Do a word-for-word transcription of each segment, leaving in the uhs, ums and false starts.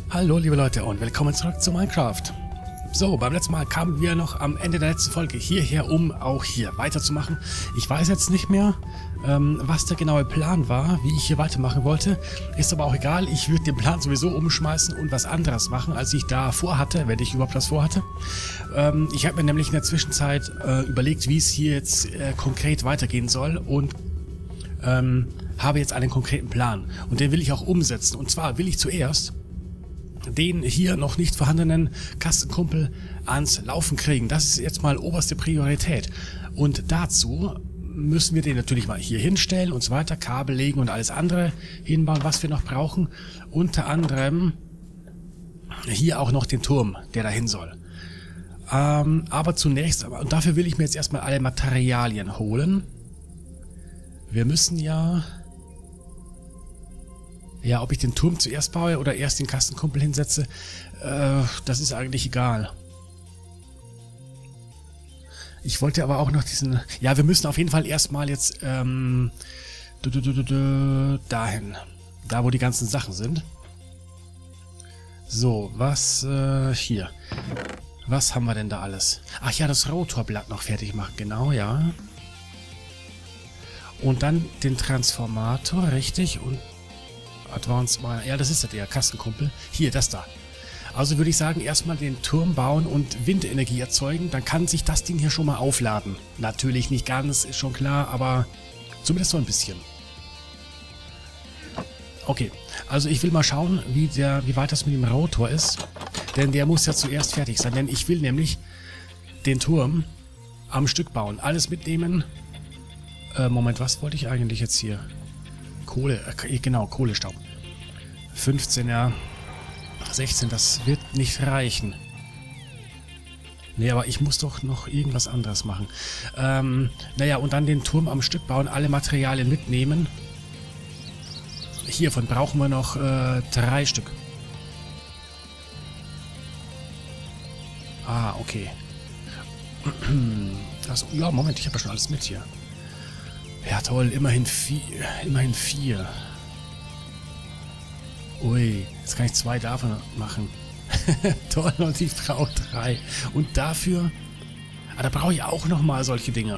Hallo liebe Leute und willkommen zurück zu Minecraft. So, beim letzten Mal kamen wir noch am Ende der letzten Folge hierher, um auch hier weiterzumachen. Ich weiß jetzt nicht mehr, ähm, was der genaue Plan war, wie ich hier weitermachen wollte. Ist aber auch egal, ich würde den Plan sowieso umschmeißen und was anderes machen, als ich da vorhatte, wenn ich überhaupt was vorhatte. Ähm, ich habe mir nämlich in der Zwischenzeit äh, überlegt, wie es hier jetzt äh, konkret weitergehen soll und ähm, habe jetzt einen konkreten Plan. Und den will ich auch umsetzen. Und zwar will ich zuerst den hier noch nicht vorhandenen Kastenkumpel ans Laufen kriegen. Das ist jetzt mal oberste Priorität. Und dazu müssen wir den natürlich mal hier hinstellen und so weiter, Kabel legen und alles andere hinbauen, was wir noch brauchen. Unter anderem hier auch noch den Turm, der dahin soll. Ähm, aber zunächst, und dafür will ich mir jetzt erstmal alle Materialien holen. Wir müssen ja... Ja, ob ich den Turm zuerst baue oder erst den Kastenkumpel hinsetze, äh, das ist eigentlich egal. Ich wollte aber auch noch diesen... Ja, wir müssen auf jeden Fall erstmal jetzt ähm, du, du, du, du, du, dahin. Da, wo die ganzen Sachen sind. So, was äh, hier. Was haben wir denn da alles? Ach ja, das Rotorblatt noch fertig machen. Genau, ja. Und dann den Transformator, richtig, und Advanced Miner. Ja, das ist der Kastenkumpel. Hier, das da. Also würde ich sagen, erstmal den Turm bauen und Windenergie erzeugen. Dann kann sich das Ding hier schon mal aufladen. Natürlich nicht ganz, ist schon klar, aber zumindest so ein bisschen. Okay, also ich will mal schauen, wie, der, wie weit das mit dem Rotor ist. Denn der muss ja zuerst fertig sein. Denn ich will nämlich den Turm am Stück bauen. Alles mitnehmen. Äh, Moment, was wollte ich eigentlich jetzt hier? Kohle, äh, genau, Kohlestaub. fünfzehn, ja. sechzehn, das wird nicht reichen. Nee, aber ich muss doch noch irgendwas anderes machen. Ähm, naja, und dann den Turm am Stück bauen, alle Materialien mitnehmen. Hiervon brauchen wir noch äh, drei Stück. Ah, okay. Also, ja, Moment, ich habe ja schon alles mit hier. Ja, toll, immerhin vier. Immerhin vier. Ui, jetzt kann ich zwei davon machen. Toll, und ich brauche drei. Und dafür... Ah, da brauche ich auch nochmal solche Dinge.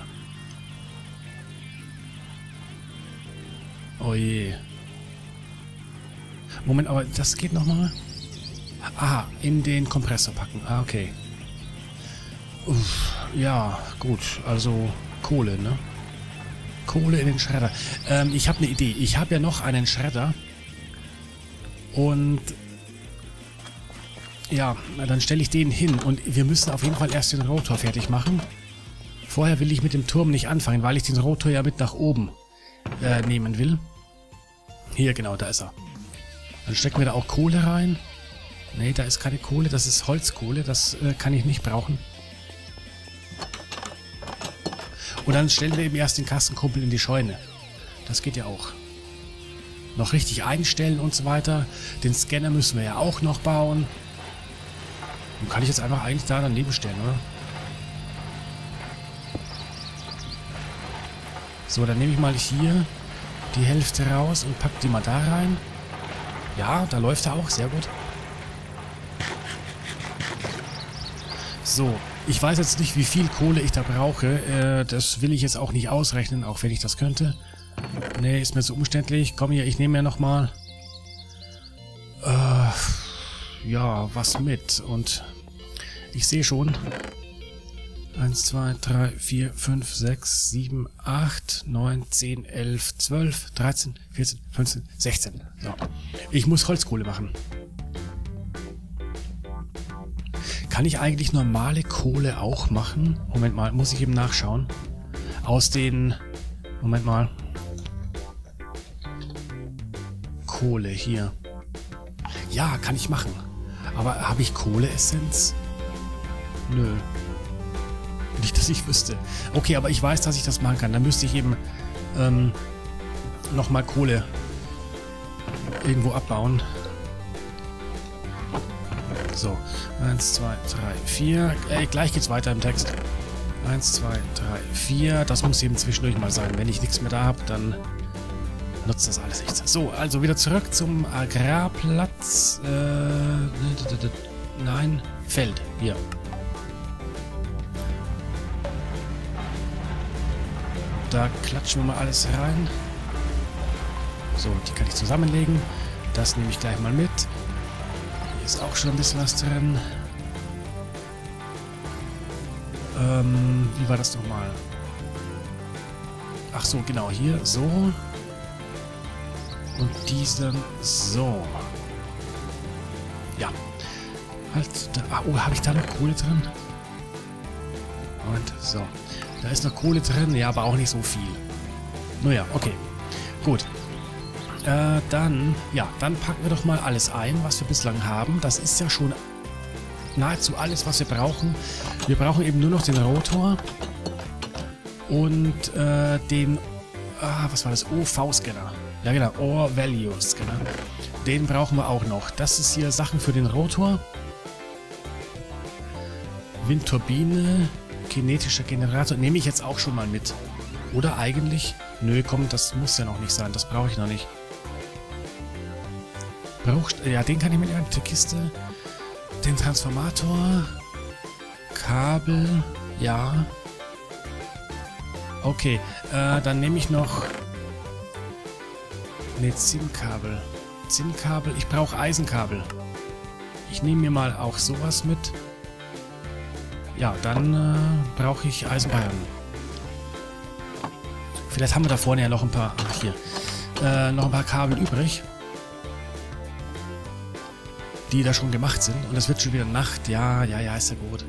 Oh je. Moment, aber das geht nochmal? Ah, in den Kompressor packen. Ah, okay. Uff, ja, gut. Also Kohle, ne? Kohle in den Schredder. Ähm, ich habe eine Idee. Ich habe ja noch einen Schredder. Und ja, dann stelle ich den hin. Und wir müssen auf jeden Fall erst den Rotor fertig machen. Vorher will ich mit dem Turm nicht anfangen, weil ich den Rotor ja mit nach oben äh, nehmen will. Hier, genau, da ist er. Dann stecken wir da auch Kohle rein. Ne, da ist keine Kohle, das ist Holzkohle. Das äh, kann ich nicht brauchen. Und dann stellen wir eben erst den Kastenkumpel in die Scheune. Das geht ja auch. Noch richtig einstellen und so weiter. Den Scanner müssen wir ja auch noch bauen. Den kann ich jetzt einfach eigentlich da daneben stellen, oder? So, dann nehme ich mal hier die Hälfte raus und packe die mal da rein. Ja, da läuft er auch. Sehr gut. So. Ich weiß jetzt nicht, wie viel Kohle ich da brauche. Äh, das will ich jetzt auch nicht ausrechnen, auch wenn ich das könnte. Nee, ist mir so umständlich. Komm hier, ich nehme mir nochmal... Äh, ja, was mit. Und ich sehe schon... eins, zwei, drei, vier, fünf, sechs, sieben, acht, neun, zehn, elf, zwölf, dreizehn, vierzehn, fünfzehn, sechzehn. So. Ich muss Holzkohle machen. Kann ich eigentlich normale Kohle auch machen? Moment mal, muss ich eben nachschauen. Aus den... Moment mal. Kohle hier. Ja, kann ich machen. Aber habe ich Kohleessenz? Nö. Nicht, dass ich wüsste. Okay, aber ich weiß, dass ich das machen kann. Dann müsste ich eben ähm, nochmal Kohle irgendwo abbauen. So, eins, zwei, drei, vier. Äh, gleich geht's weiter im Text. eins, zwei, drei, vier. Das muss eben zwischendurch mal sein. Wenn ich nichts mehr da habe, dann nutzt das alles nicht. So, also wieder zurück zum Agrarplatz. Äh, nein, Feld. Hier. Da klatschen wir mal alles rein. So, die kann ich zusammenlegen. Das nehme ich gleich mal mit. Hier ist auch schon ein bisschen was drin. Ähm, wie war das nochmal? Ach so, genau, hier so. Und diesen so. Ja. Halt, da, oh, habe ich da noch Kohle drin? Und so. Da ist noch Kohle drin, ja, aber auch nicht so viel. Naja, okay. Gut. Äh, dann, ja, dann packen wir doch mal alles ein, was wir bislang haben. Das ist ja schon nahezu alles, was wir brauchen. Wir brauchen eben nur noch den Rotor und äh, den, ah, was war das? O V-Scanner. Ja genau, Ore Value Scanner. Den brauchen wir auch noch. Das ist hier Sachen für den Rotor. Windturbine, kinetischer Generator. Nehme ich jetzt auch schon mal mit. Oder eigentlich? Nö, komm, das muss ja noch nicht sein. Das brauche ich noch nicht. Braucht, ja, den kann ich mitnehmen. Die Kiste. Den Transformator. Kabel. Ja. Okay, äh, dann nehme ich noch... Ne, Zinnkabel. Zinnkabel. Ich brauche Eisenkabel. Ich nehme mir mal auch sowas mit. Ja, dann äh, brauche ich Eisenbahn. Vielleicht haben wir da vorne ja noch ein paar... Ach, hier. Äh, noch ein paar Kabel übrig. Die da schon gemacht sind. Und es wird schon wieder Nacht. Ja, ja, ja, ist ja gut.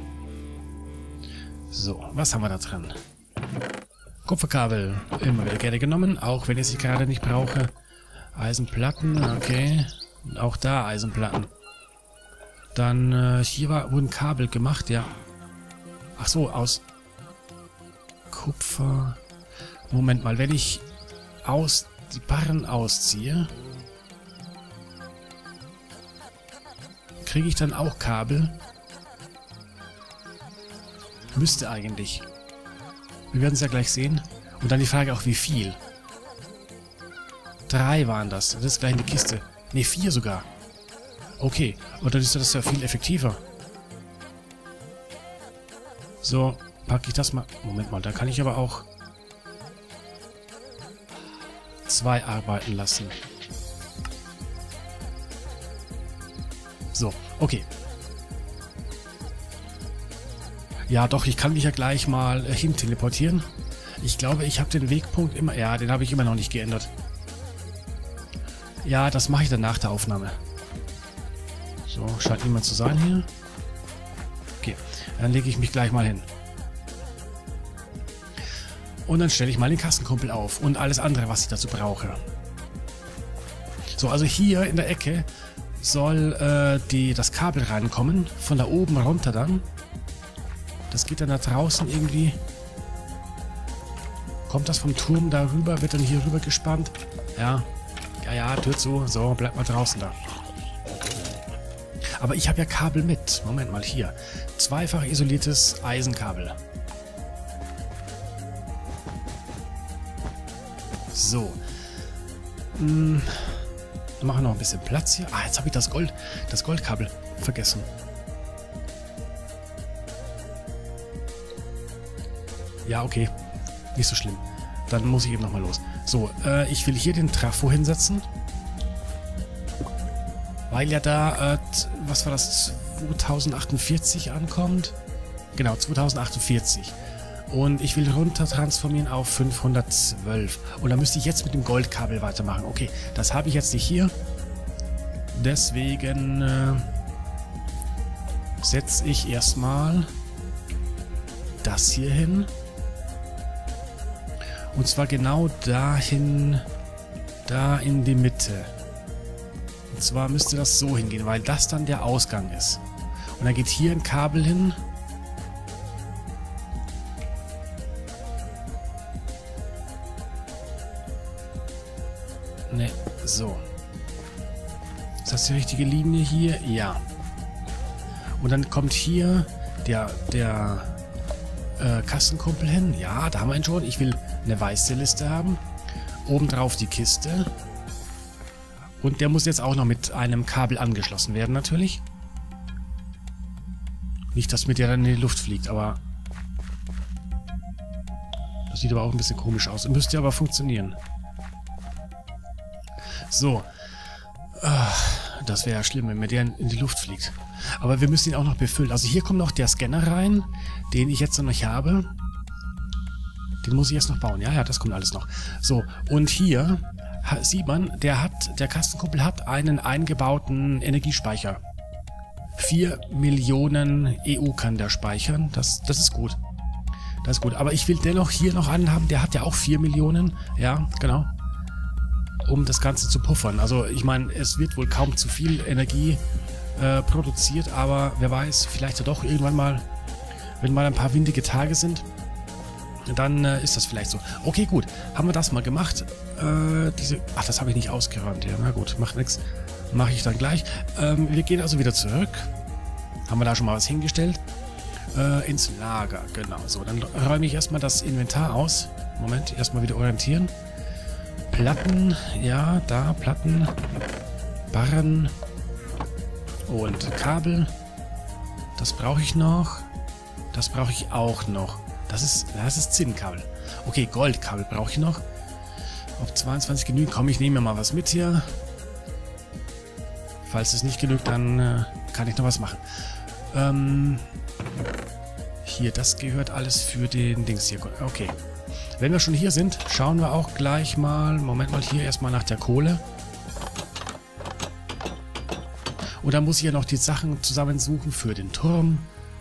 So, was haben wir da drin? Kupferkabel. Immer wieder gerne genommen. Auch wenn ich sie gerade nicht brauche. Eisenplatten, okay. Und auch da Eisenplatten. Dann, äh, hier war, wurden Kabel gemacht, ja. Ach so, aus Kupfer. Moment mal, wenn ich aus die Barren ausziehe, kriege ich dann auch Kabel? Müsste eigentlich. Wir werden es ja gleich sehen. Und dann die Frage auch, wie viel. Drei waren das. Das ist gleich in die Kiste. Ne, vier sogar. Okay. Und dann ist das ja viel effektiver. So, packe ich das mal. Moment mal, da kann ich aber auch zwei arbeiten lassen. So, okay. Ja, doch, ich kann mich ja gleich mal äh, hin teleportieren. Ich glaube, ich habe den Wegpunkt immer... Ja, den habe ich immer noch nicht geändert. Ja, das mache ich dann nach der Aufnahme. So, scheint niemand zu sein hier. Okay, dann lege ich mich gleich mal hin. Und dann stelle ich mal den Kassenkumpel auf und alles andere, was ich dazu brauche. So, also hier in der Ecke soll äh, die, das Kabel reinkommen. Von da oben runter dann. Das geht dann da draußen irgendwie. Kommt das vom Turm da rüber? Wird dann hier rüber gespannt? Ja. Ja, ja, Tür zu. So, bleibt mal draußen da. Aber ich habe ja Kabel mit. Moment mal, hier. Zweifach isoliertes Eisenkabel. So. Hm. Machen wir noch ein bisschen Platz hier. Ah, jetzt habe ich das Gold, das Goldkabel vergessen. Ja, okay. Nicht so schlimm. Dann muss ich eben nochmal los. So, äh, ich will hier den Trafo hinsetzen. Weil ja da, äh, was war das, zweitausendachtundvierzig ankommt. Genau, zweitausendachtundvierzig. Und ich will runter transformieren auf fünfhundertzwölf. Und da müsste ich jetzt mit dem Goldkabel weitermachen. Okay, das habe ich jetzt nicht hier. Deswegen äh, setze ich erstmal das hier hin. Und zwar genau dahin, da in die Mitte. Und zwar müsste das so hingehen, weil das dann der Ausgang ist. Und dann geht hier ein Kabel hin. Ne, so. Ist das die richtige Linie hier? Ja. Und dann kommt hier der, der äh, Kassenkumpel hin. Ja, da haben wir ihn schon. Ich will eine weiße Liste haben. Obendrauf die Kiste. Und der muss jetzt auch noch mit einem Kabel angeschlossen werden, natürlich. Nicht, dass mit der dann in die Luft fliegt, aber... Das sieht aber auch ein bisschen komisch aus. Müsste aber funktionieren. So. Das wäre ja schlimm, wenn mir der in die Luft fliegt. Aber wir müssen ihn auch noch befüllen. Also hier kommt noch der Scanner rein, den ich jetzt noch nicht habe. Den muss ich jetzt noch bauen. Ja, ja, das kommt alles noch. So, und hier sieht man, der hat, der Kastenkuppel hat einen eingebauten Energiespeicher. vier Millionen E U kann der speichern. Das, das ist gut. Das ist gut. Aber ich will dennoch hier noch einen haben. Der hat ja auch vier Millionen. Ja, genau. Um das Ganze zu puffern. Also ich meine, es wird wohl kaum zu viel Energie äh, produziert, aber wer weiß, vielleicht ja doch irgendwann mal, wenn mal ein paar windige Tage sind, dann äh, ist das vielleicht so. Okay, gut. Haben wir das mal gemacht. Äh, diese, ach, das habe ich nicht ausgeräumt. Ja, na gut, macht nichts. Mache ich dann gleich. Ähm, wir gehen also wieder zurück. Haben wir da schon mal was hingestellt? Äh, ins Lager, genau. So, dann räume ich erstmal das Inventar aus. Moment, erstmal wieder orientieren. Platten, ja, da, Platten, Barren und Kabel. Das brauche ich noch. Das brauche ich auch noch. Das ist, das ist Zinnkabel. Okay, Goldkabel brauche ich noch. Ob zweiundzwanzig genügen? Komm, ich nehme mir mal was mit hier. Falls es nicht genügt, dann äh, kann ich noch was machen. Ähm, hier, das gehört alles für den Dings hier. Okay. Wenn wir schon hier sind, schauen wir auch gleich mal, Moment mal, hier erstmal nach der Kohle. Und dann muss ich ja noch die Sachen zusammensuchen für den Turm.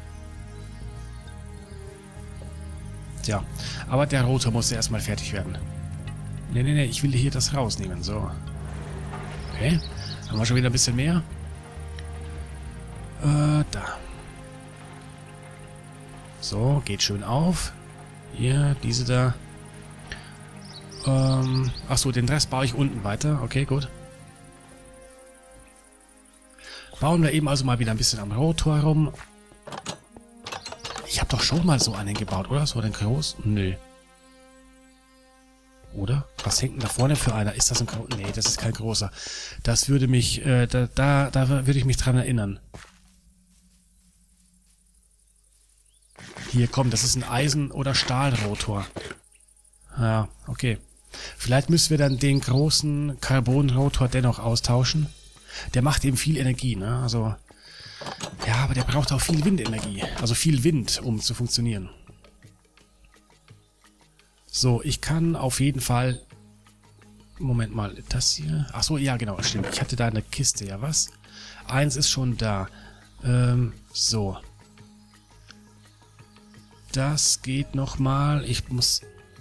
Tja, aber der Rotor muss ja erstmal fertig werden. Ne, ne, ne, ich will hier das rausnehmen, so. Okay, haben wir schon wieder ein bisschen mehr. Äh, da. So, geht schön auf. Hier, diese da. Ähm, achso, den Rest baue ich unten weiter. Okay, gut. Bauen wir eben also mal wieder ein bisschen am Rotor rum. Ich habe doch schon mal so einen gebaut, oder? So einen groß? Nö. Oder? Was hängt denn da vorne für einer? Ist das ein großer? Nee, das ist kein großer. Das würde mich, äh, da, da, da würde ich mich dran erinnern. Hier, komm, das ist ein Eisen- oder Stahlrotor. Ja, okay. Vielleicht müssen wir dann den großen Carbonrotor dennoch austauschen. Der macht eben viel Energie, ne? Also, ja, aber der braucht auch viel Windenergie. Also viel Wind, um zu funktionieren. So, ich kann auf jeden Fall... Moment mal, das hier... Achso, ja, genau, stimmt. Ich hatte da eine Kiste, ja was? Eins ist schon da. Ähm, so. Das geht nochmal. Ich muss...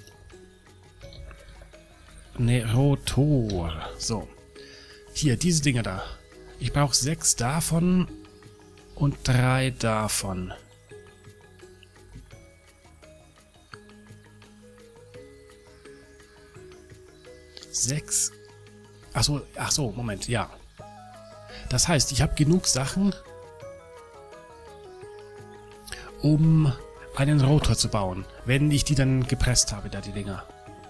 Ne, Rotor. So. Hier, diese Dinger da. Ich brauche sechs davon und drei davon. Sechs. Ach so, ach so, Moment, ja. Das heißt, ich habe genug Sachen, um einen Rotor zu bauen, wenn ich die dann gepresst habe, da die Dinger.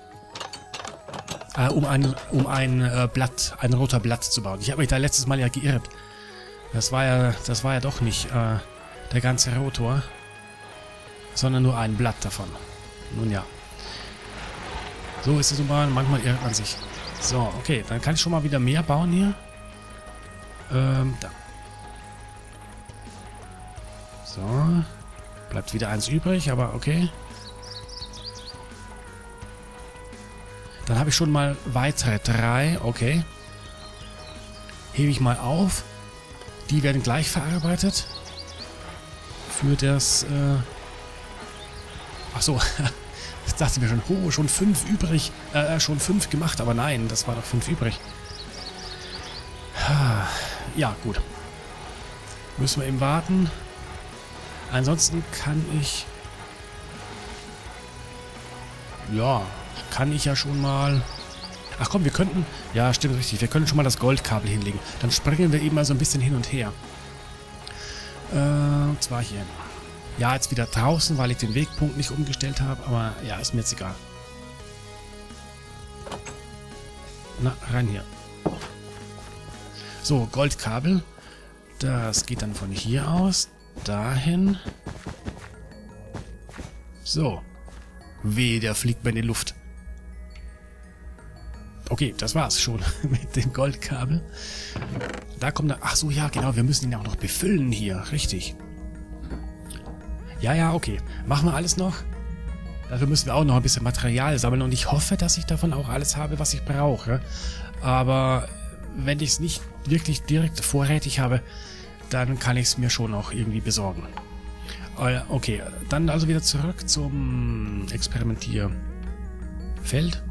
Äh, um ein, um ein äh, Blatt, ein Rotorblatt zu bauen. Ich habe mich da letztes Mal ja geirrt. Das war ja, das war ja doch nicht äh, der ganze Rotor, sondern nur ein Blatt davon. Nun ja. So ist es immer, manchmal irrt man sich. So, okay, dann kann ich schon mal wieder mehr bauen hier. Ähm, da. So. Bleibt wieder eins übrig, aber okay. Dann habe ich schon mal weitere drei. Okay. Hebe ich mal auf. Die werden gleich verarbeitet. Für das... Äh Ach so. Ich dachte mir schon, oh, schon fünf übrig. Äh, schon fünf gemacht. Aber nein, das war doch fünf übrig. Ja, gut. Müssen wir eben warten. Ansonsten kann ich... Ja, kann ich ja schon mal... Ach komm, wir könnten... Ja, stimmt richtig. Wir können schon mal das Goldkabel hinlegen. Dann springen wir eben mal so ein bisschen hin und her. Äh, und zwar hier. Ja, jetzt wieder draußen, weil ich den Wegpunkt nicht umgestellt habe. Aber ja, ist mir jetzt egal. Na, rein hier. So, Goldkabel. Das geht dann von hier aus dahin. So. Weh, der fliegt mir in die Luft. Okay, das war's schon mit dem Goldkabel. Da kommt er... Ach so, ja, genau. Wir müssen ihn auch noch befüllen hier. Richtig. Ja, ja, okay. Machen wir alles noch. Dafür müssen wir auch noch ein bisschen Material sammeln. Und ich hoffe, dass ich davon auch alles habe, was ich brauche. Aber wenn ich es nicht wirklich direkt vorrätig habe, dann kann ich es mir schon auch irgendwie besorgen. Okay, dann also wieder zurück zum Experimentierfeld.